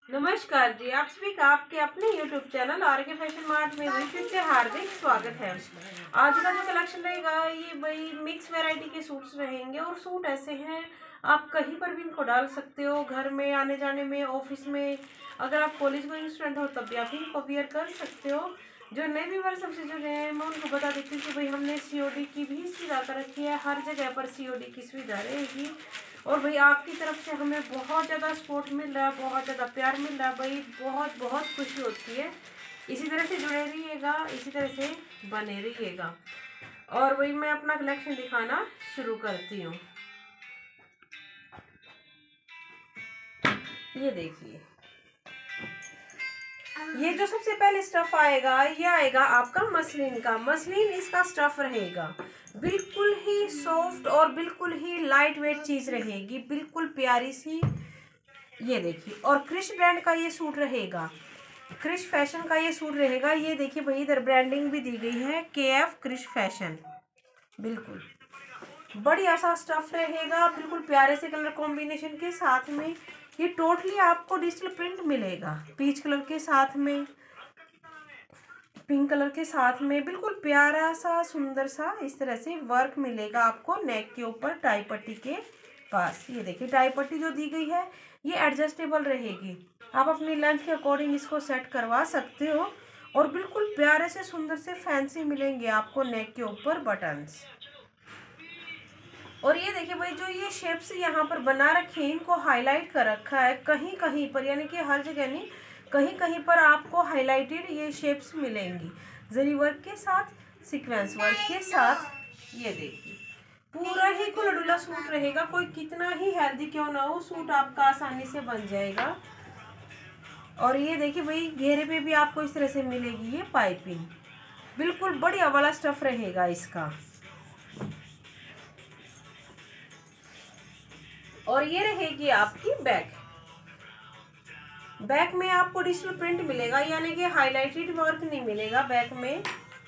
नमस्कार जी, आप सभी का आपके अपने YouTube channel R K fashion mart में फिर से हार्दिक स्वागत है। आज का जो कलेक्शन रहेगा ये भाई मिक्स वैरायटी के सूट्स रहेंगे और सूट ऐसे हैं आप कहीं पर भी इनको डाल सकते हो, घर में आने जाने में, ऑफिस में, अगर आप कॉलेज गोइंग स्टूडेंट हो तब भी आप इनको वियर कर सकते हो। जो नए व्यूअर सबसे जुड़े हैं मैं उनको बता देती हूँ कि भाई हमने COD की भी सुविधा कर रखी है, हर जगह पर COD की सुविधा रहेगी। और भाई आपकी तरफ से हमें बहुत ज़्यादा सपोर्ट मिल रहा है, बहुत ज़्यादा प्यार मिल रहा है, भाई बहुत बहुत खुशी होती है। इसी तरह से जुड़े रहिएगा, इसी तरह से बने रहिएगा। और वही मैं अपना कलेक्शन दिखाना शुरू करती हूँ। ये देखिए, ये जो सबसे पहले स्टफ आएगा ये आएगा आपका मसलिन का। मसलिन इसका स्टफ रहेगा, बिल्कुल ही सॉफ्ट और बिल्कुल ही लाइट वेट चीज रहेगी, बिल्कुल प्यारी सी। ये देखिए, और क्रिश ब्रांड का ये सूट रहेगा, क्रिश फैशन का ये सूट रहेगा। ये देखिए भाई, इधर ब्रांडिंग भी दी गई है KF क्रिश फैशन। बिल्कुल बढ़िया सा स्टफ रहेगा, बिल्कुल प्यारे से कलर कॉम्बिनेशन के साथ में। ये टोटली आपको डिजिटल प्रिंट मिलेगा, पीच कलर के साथ में, पिंक कलर के साथ में, बिल्कुल प्यारा सा सुंदर सा इस तरह से वर्क मिलेगा आपको नेक के ऊपर टाई पट्टी के पास। ये देखिए, टाई पट्टी जो दी गई है ये एडजस्टेबल रहेगी, आप अपनी लेंथ के अकॉर्डिंग इसको सेट करवा सकते हो। और बिल्कुल प्यारे से सुंदर से फैंसी मिलेंगे आपको नेक के ऊपर बटन्स। और ये देखिए भाई, जो ये शेप्स यहाँ पर बना रखे हैं इनको हाईलाइट कर रखा है कहीं कहीं पर, यानी कि हर जगह नहीं, कहीं कहीं पर आपको हाईलाइटेड ये शेप्स मिलेंगी जरी वर्क के साथ, सीक्वेंस वर्क के साथ। ये देखिए, पूरा ही खुला सूट रहेगा, कोई कितना ही हेल्दी क्यों ना हो सूट आपका आसानी से बन जाएगा। और ये देखिए भाई, घेरे पे भी आपको इस तरह से मिलेगी ये पाइपिंग, बिल्कुल बढ़िया वाला स्टफ रहेगा इसका। और ये रहेगी आपकी बैक। बैक में आपको डिजिटल प्रिंट मिलेगा, यानी कि हाईलाइटेड वर्क नहीं मिलेगा बैक में।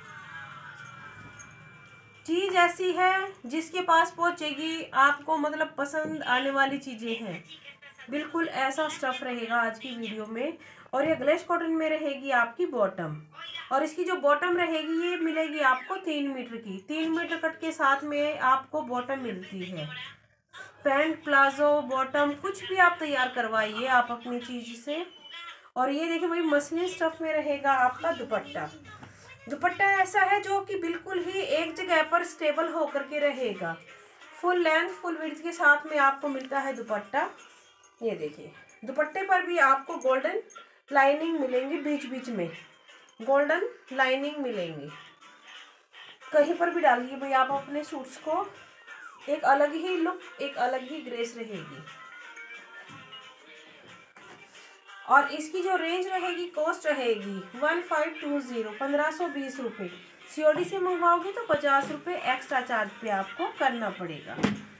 चीज ऐसी है जिसके पास पहुंचेगी आपको, मतलब पसंद आने वाली चीजें हैं। बिल्कुल ऐसा स्टफ रहेगा आज की वीडियो में। और ये ग्लेस कॉटन में रहेगी आपकी बॉटम, और इसकी जो बॉटम रहेगी ये मिलेगी आपको 3 मीटर की, 3 मीटर कट के साथ में आपको बॉटम मिलती है। पैंट, प्लाजो, बॉटम कुछ भी आप तैयार करवाइए आप अपनी चीज से। और ये देखिए भाई, मसलिन स्टफ में रहेगा आपका दुपट्टा। दुपट्टा ऐसा है जो कि बिल्कुल ही एक जगह पर स्टेबल होकर के रहेगा, फुल लेंथ फुल विड्थ के साथ में आपको मिलता है दुपट्टा। ये देखिए, दुपट्टे पर भी आपको गोल्डन लाइनिंग मिलेंगी, बीच बीच में गोल्डन लाइनिंग मिलेंगी। कहीं पर भी डालिए भाई आप अपने सूट्स को, एक अलग ही लुक, एक अलग ही ग्रेस रहेगी। और इसकी जो रेंज रहेगी, कॉस्ट रहेगी 1520, 1520 रुपये। COD से मंगवाओगे तो 50 रुपये एक्स्ट्रा चार्ज पे आपको करना पड़ेगा।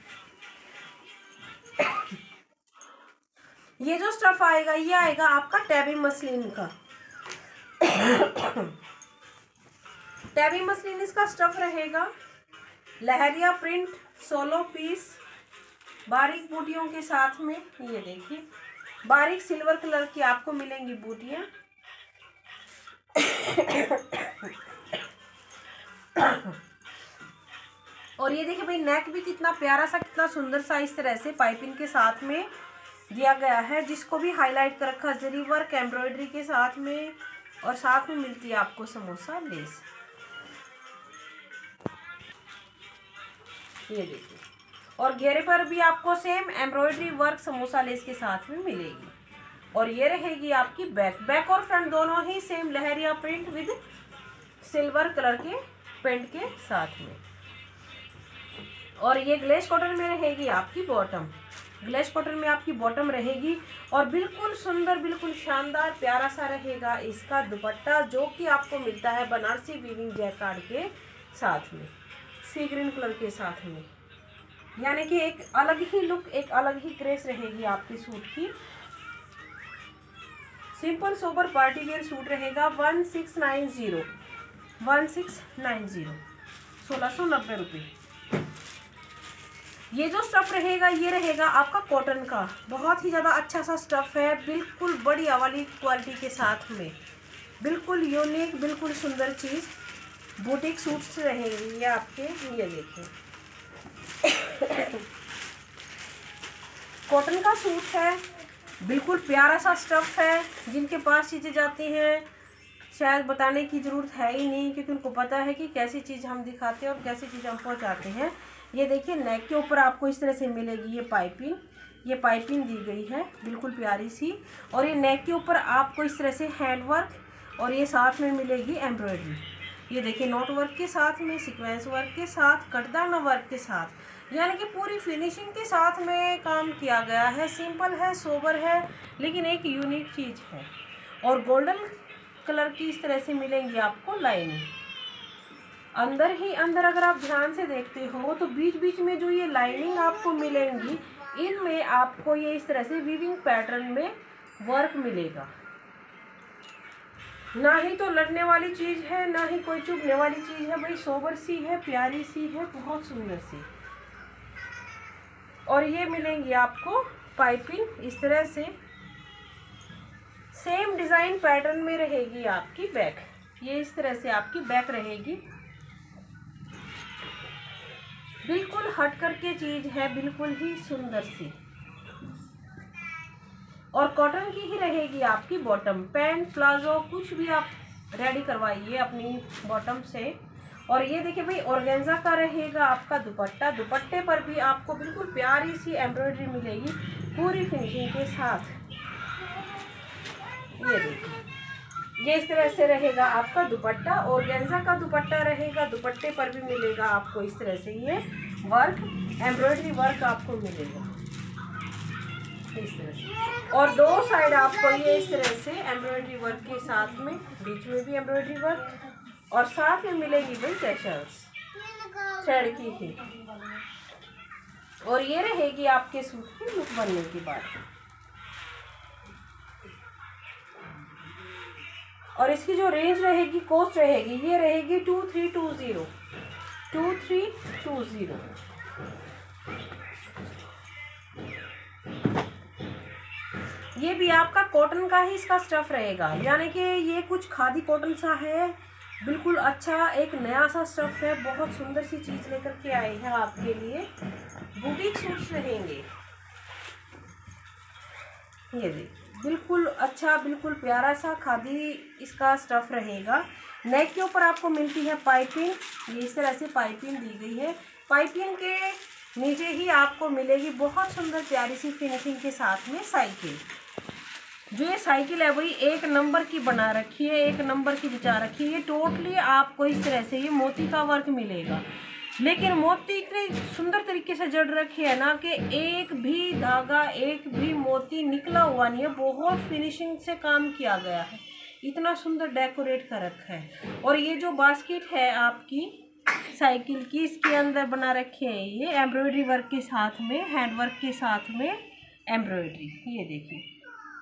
ये जो स्टफ आएगा ये आएगा आपका टैबी मसलिन का। टैबी मसलिन इसका स्टफ रहेगा, लहरिया प्रिंट, 16 पीस बारीक बूटियों के साथ में। ये देखिए, बारीक सिल्वर कलर की आपको मिलेंगी बूटियां। और ये देखिए भाई, नेक भी कितना प्यारा सा, कितना सुंदर सा इस तरह से पाइपिंग के साथ में दिया गया है, जिसको भी हाईलाइट कर रखा जरी वर्क एम्ब्रॉयडरी के साथ में। और साथ में मिलती है आपको समोसा लेस। ये देखिए, और घेरे पर भी आपको same embroidery work samosa lace के साथ में मिलेगी। और ये रहेगी आपकी बैक। बैक और फ्रंट दोनों ही same lehariya print with silver colour के पेंट के साथ में। और ये ग्लेस कॉटन में रहेगी आपकी बॉटम, ग्लेस कॉटन में आपकी बॉटम रहेगी। और बिल्कुल सुंदर, बिल्कुल शानदार प्यारा सा रहेगा इसका दुपट्टा, जो कि आपको मिलता है बनारसी वीविंग जैकार्ड के साथ में, सी ग्रीन कलर के साथ में। यानी कि एक अलग ही लुक, एक अलग ही ग्रेस रहेगी आपकी सूट की। Simple sober party wear suit रहेगा 1690, 1690, 1690 रुपये। ये जो स्टफ़ रहेगा ये रहेगा आपका कॉटन का, बहुत ही ज़्यादा अच्छा सा स्टफ़ है, बिल्कुल बढ़िया वाली क्वालिटी के साथ में, बिल्कुल यूनिक, बिल्कुल सुंदर चीज़। बुटीक सूट्स रहेंगे ये आपके। ये देखिए कॉटन का सूट है, बिल्कुल प्यारा सा स्टफ़ है। जिनके पास चीज़ें जाती हैं शायद बताने की ज़रूरत है ही नहीं, क्योंकि उनको पता है कि कैसी चीज़ हम दिखाते हैं और कैसी चीज़ हम पहुंचाते हैं। ये देखिए नेक के ऊपर आपको इस तरह से मिलेगी ये पाइपिंग दी गई है, बिल्कुल प्यारी सी। और ये नेक के ऊपर आपको इस तरह से हैंड वर्क और ये साथ में मिलेगी एम्ब्रॉयडरी। ये देखिए नोट वर्क के साथ में, सीक्वेंस वर्क के साथ, कटदाना वर्क के साथ, यानी कि पूरी फिनिशिंग के साथ में काम किया गया है। सिंपल है, सोबर है, लेकिन एक यूनिक चीज़ है। और गोल्डन कलर की इस तरह से मिलेंगी आपको लाइनिंग। अंदर ही अंदर अगर आप ध्यान से देखते हो तो बीच बीच में जो ये लाइनिंग आपको मिलेंगी, इनमें आपको ये इस तरह से वीविंग पैटर्न में वर्क मिलेगा। ना ही तो लड़ने वाली चीज़ है, ना ही कोई चुभने वाली चीज़ है, भाई सोबर सी है, प्यारी सी है, बहुत सुंदर सी। और ये मिलेंगी आपको पाइपिंग इस तरह से, सेम डिज़ाइन पैटर्न में रहेगी आपकी बैक। ये इस तरह से आपकी बैक रहेगी, बिल्कुल हट करके चीज़ है, बिल्कुल ही सुंदर सी। और कॉटन की ही रहेगी आपकी बॉटम। पैंट प्लाजो कुछ भी आप रेडी करवाइए अपनी बॉटम से। और ये देखिए भाई ऑर्गेन्जा का रहेगा आपका दुपट्टा। दुपट्टे पर भी आपको बिल्कुल प्यारी सी एम्ब्रॉयडरी मिलेगी पूरी फिनिशिंग के साथ। ये देखिए ये इस तरह से रहेगा आपका दुपट्टा, ऑर्गेन्जा का दुपट्टा रहेगा। दुपट्टे पर भी मिलेगा आपको इस तरह से ये वर्क, एम्ब्रॉयडरी वर्क आपको मिलेगा इस तरह से। और दो साइड आपको ये इस तरह से एम्ब्रॉयडरी वर्क के साथ में, बीच में भी एम्ब्रॉयडरी वर्क, और साथ में मिलेगी भाई टैशल्स थ्रेड की ही। और ये रहेगी आपके सूट की लुक बनने के बाद। और इसकी जो रेंज रहेगी, कॉस्ट रहेगी, ये रहेगी 2320 2320। ये भी आपका कॉटन का ही इसका स्टफ़ रहेगा, यानी कि ये कुछ खादी कॉटन सा है, बिल्कुल अच्छा एक नया सा स्टफ़ है। बहुत सुंदर सी चीज़ लेकर के आई है आपके लिए। बुटीक सूट्स रहेंगे ये देखिए, बिल्कुल अच्छा, बिल्कुल प्यारा सा खादी इसका स्टफ़ रहेगा। नेक के ऊपर आपको मिलती है पाइपिंग, ये इस तरह से पाइपिंग दी गई है। पाइपिंग के नीचे ही आपको मिलेगी बहुत सुंदर प्यारी सी फिनिशिंग के साथ में साइकिल। जो ये साइकिल है वही एक नंबर की बना रखी है, एक नंबर की बिछा रखी है। ये टोटली आपको इस तरह से ये मोती का वर्क मिलेगा, लेकिन मोती इतने सुंदर तरीके से जड़ रखे है ना कि एक भी धागा, एक भी मोती निकला हुआ नहीं है। बहुत फिनिशिंग से काम किया गया है, इतना सुंदर डेकोरेट कर रखा है। और ये जो बास्केट है आपकी साइकिल की, इसके अंदर बना रखे हैं ये एम्ब्रॉयडरी वर्क के साथ में, हैंड वर्क के साथ में एम्ब्रॉयडरी। ये देखिए,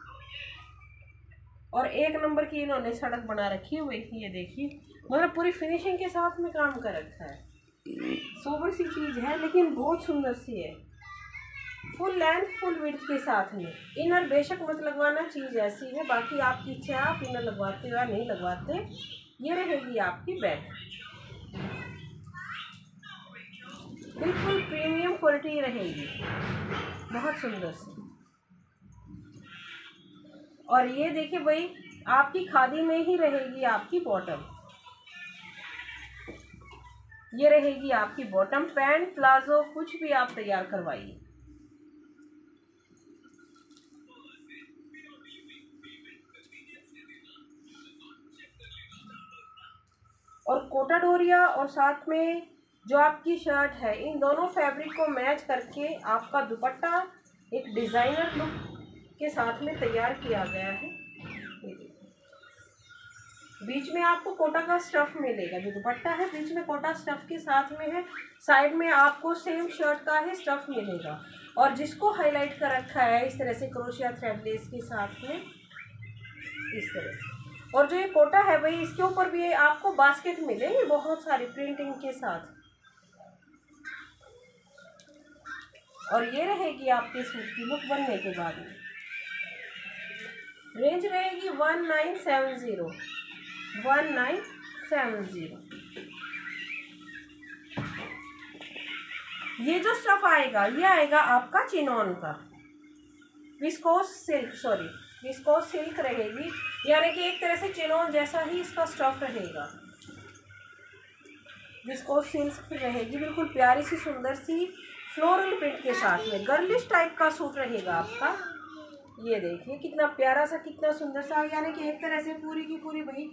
और एक नंबर की इन्होंने सड़क बना रखी है वही। ये देखिए, मतलब पूरी फिनिशिंग के साथ में काम कर रखा है। सोबर सी चीज़ है, लेकिन बहुत सुंदर सी है। फुल लेंथ फुल विड्थ के साथ में। इनर बेशक मत लगवाना, चीज़ ऐसी है, बाकी आपकी इच्छा, आप इनर लगवाते हो या नहीं लगवाते। ये रहेगी आपकी बैक, बिल्कुल प्रीमियम क्वालिटी रहेगी, बहुत सुंदर सी। और ये देखिए भाई आपकी खादी में ही रहेगी आपकी बॉटम। ये रहेगी आपकी बॉटम। पैंट प्लाजो कुछ भी आप तैयार करवाइए। और कोटा डोरिया और साथ में जो आपकी शर्ट है, इन दोनों फैब्रिक को मैच करके आपका दुपट्टा एक डिज़ाइनर लुक के साथ में तैयार किया गया है। बीच में आपको कोटा का स्टफ़ मिलेगा, जो दुपट्टा है बीच में कोटा स्टफ़ के साथ में है। साइड में आपको सेम शर्ट का ही स्टफ़ मिलेगा, और जिसको हाईलाइट कर रखा है इस तरह से क्रोशिया थ्रेड लेस के साथ में इस तरह से। और जो ये कोटा है भाई, इसके ऊपर भी आपको बास्केट मिलेगी बहुत सारी प्रिंटिंग के साथ। और ये रहेगी आपके सूट की लुक बनने के बाद में। रेंज रहेगी 1970, 1970। ये जो स्टफ आएगा ये आएगा आपका चिनॉन का विस्कोस सिल्क रहेगी, यानी कि एक तरह से चिनॉन जैसा ही इसका स्टफ रहेगा। विस्कोस सिल्क रहेगी, बिल्कुल प्यारी सी सुंदर सी फ्लोरल प्रिंट के साथ में गर्लिश टाइप का सूट रहेगा आपका। ये देखिए कितना प्यारा सा, कितना सुंदर सा, यानी कि एक तरह से पूरी की पूरी भाई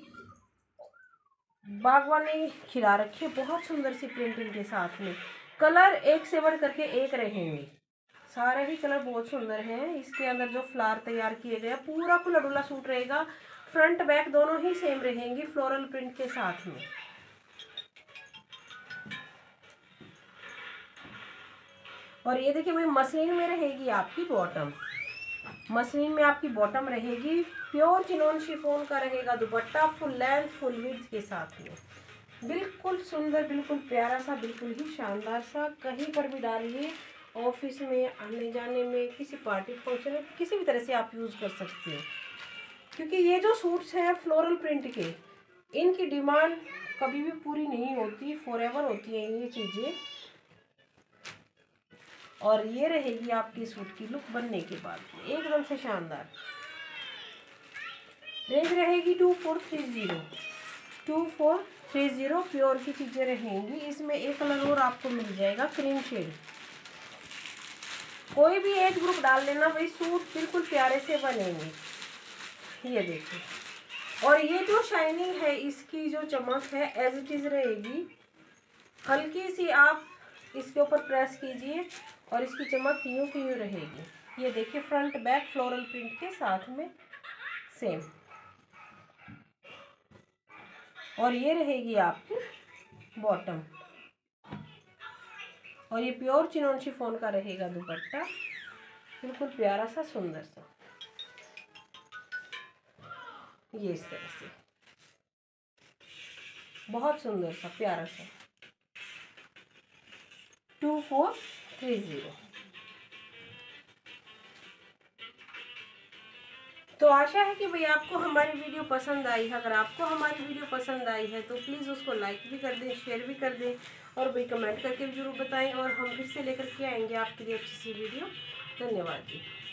बागवानी खिला रखी है। बहुत सुंदर सी प्रिंटिंग के साथ में कलर एक से बढ़ करके एक रहेंगे, सारे ही कलर बहुत सुंदर हैं। इसके अंदर जो फ्लावर तैयार किए गए पूरा खुला डुला सूट रहेगा, फ्रंट बैक दोनों ही सेम रहेंगी फ्लोरल प्रिंट के साथ में। और ये देखिए भाई मसलिन में रहेगी आपकी बॉटम, मसलिन में आपकी बॉटम रहेगी। प्योर चिनॉन शिफॉन का रहेगा dupatta, full length full width के साथ में। बिल्कुल सुंदर, बिल्कुल प्यारा सा, बिल्कुल ही शानदार सा। कहीं पर भी डालिए, ऑफिस में, आने जाने में, किसी पार्टी फंक्शन में, किसी भी तरह से आप यूज़ कर सकते हो। क्योंकि ये जो सूट्स हैं फ्लोरल प्रिंट के, इनकी डिमांड कभी भी पूरी नहीं होती, फॉरएवर होती है ये चीज़ें। और ये रहेगी आपकी सूट की लुक बनने के बाद एकदम से शानदार। रेंज रहेगी 2430, 2430 प्योर की चीज़ें रहेंगी। इसमें एक कलर और आपको मिल जाएगा क्रीम शेड। कोई भी एज ग्रुप डाल लेना भाई, सूट बिल्कुल प्यारे से बनेंगे। ये देखिए, और ये जो शाइनिंग है, इसकी जो चमक है एज इट इज़ रहेगी। हल्की सी आप इसके ऊपर प्रेस कीजिए और इसकी चमक यूं की यूं रहेगी। ये देखिए फ्रंट बैक फ्लोरल प्रिंट के साथ में सेम। और ये रहेगी आपकी बॉटम, और ये प्योर चिनॉन शिफॉन का रहेगा दुपट्टा, बिल्कुल प्यारा सा सुंदर सा। ये इस तरह से बहुत सुंदर सा प्यारा सा 2430। तो आशा है कि भाई आपको हमारी वीडियो पसंद आई है। अगर आपको हमारी वीडियो पसंद आई है तो प्लीज़ उसको लाइक भी कर दें, शेयर भी कर दें, और भाई कमेंट करके भी ज़रूर बताएं। और हम फिर से लेकर के आएंगे आपके लिए अच्छी सी वीडियो। धन्यवाद जी।